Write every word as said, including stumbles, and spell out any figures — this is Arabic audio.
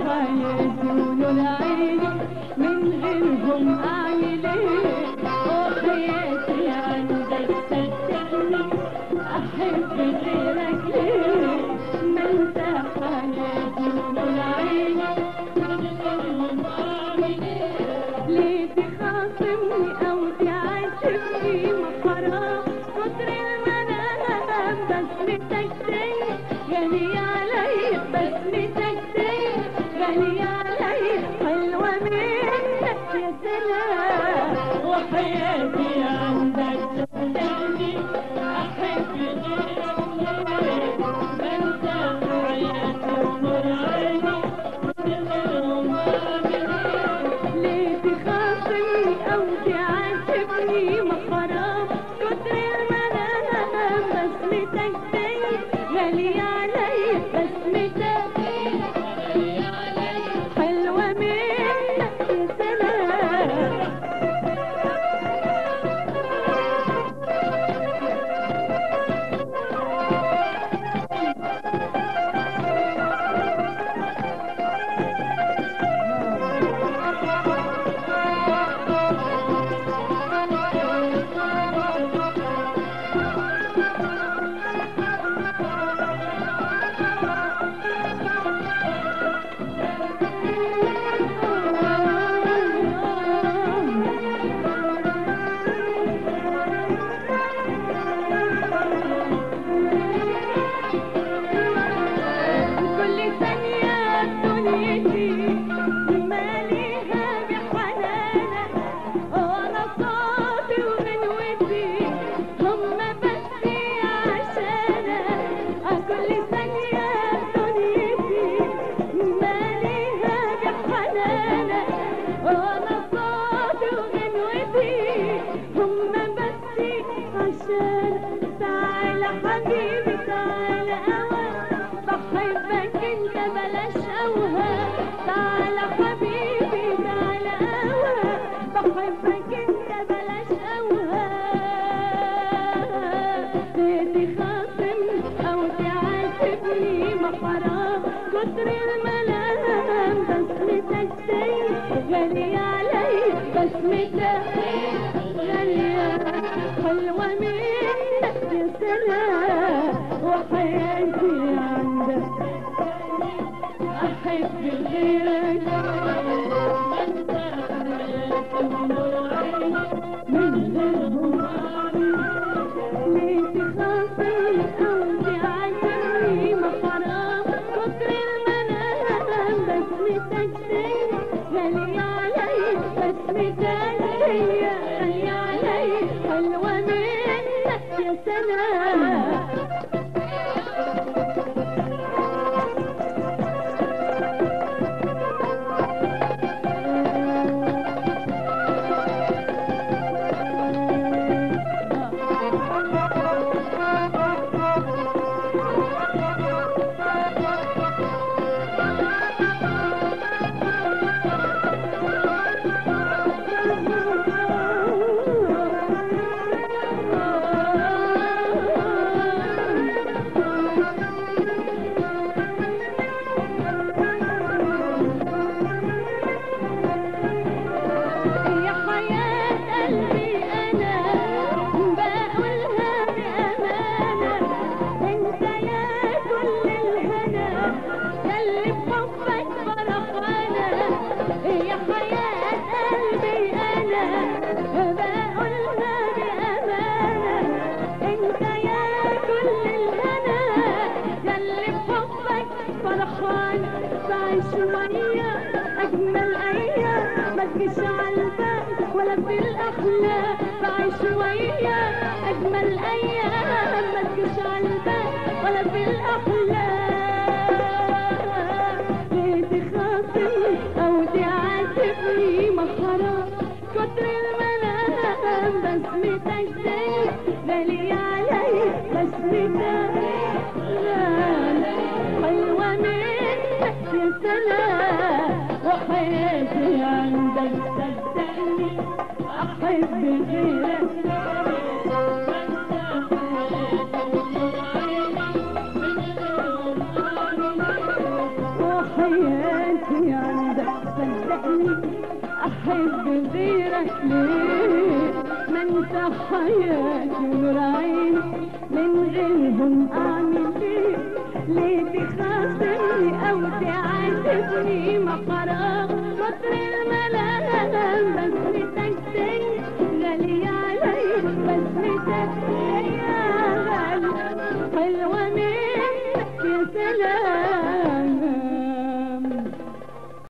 حياتي ولون عيني من غيرهم اعمل ايه؟ وحياتي عندك صدقني احب غيرك ليه؟ ما انت حياتي ولون عيني من غيرهم اعمل ايه؟ ليه تخاصمني او تعاتبني؟ ما حرام كتر المنام بسمتك تاني غالية عليا، بسمتك تاني غالية عليا، حلوة منك يا سلام. وحياتي عندك صدقني أحب غيرك ليه؟ ما انت حياتي ونور عيني من غيرهم أعمل ايه؟ ليه تخاصمني أو تعاتبني؟ ما حرام كتر المنام بسمتك تاني غالية عليا، بسمتك غالية عليا، حلوة منك يا سلام. كل ثانية دنيتي ماليها بحنانك، وأنا صوتي وغنوتي هما بس عشانك. كل ثانية دنيتي ماليها بحنانك، وأنا صوتي وغنوتي هما بس عشانك. تعالى حبيبي تعالى قوى بحبك انت بلاش اوهام. تعالى حبيبي تعالى قوى بحبك انت بلاش اوهام. ليه تخاصمني او تعاتبني؟ ما حرام كتر الملام بسمتك تاني غالية عليا، بسمتك غالية حلوة منك يا سلام. وحياتي عندك أحب غيرك من غيرهم أعمل ليه؟ تخاصمني أو تعاتبني؟ ما حرام كتر المنام بسمتك تاني غالية عليا، بسمتك هي غالية عليا، حلوة منك يا سلام. ولا بالأخلاق بعيش ويا أجمل أيام، ما تجيش عالبال ولا بالأخلاق. ليه تخاصمني أو تعاتبني؟ ما حرام كتر المنام بسمتك تاني غالية عليا، بسمتك غالية حلوة منك يا سلام. وحياتي عندك صدقني أحب غيرك وحياتي احب غيرك ليه؟ ما انت حياتي ونور عيني، من غيرهم اعمل ايه؟ ليه تخاصمني او تعاتبني؟ ما خلاص كتر الملام، بسمتك تاني غالية علي، بسمتك يا غالي حلوة مني.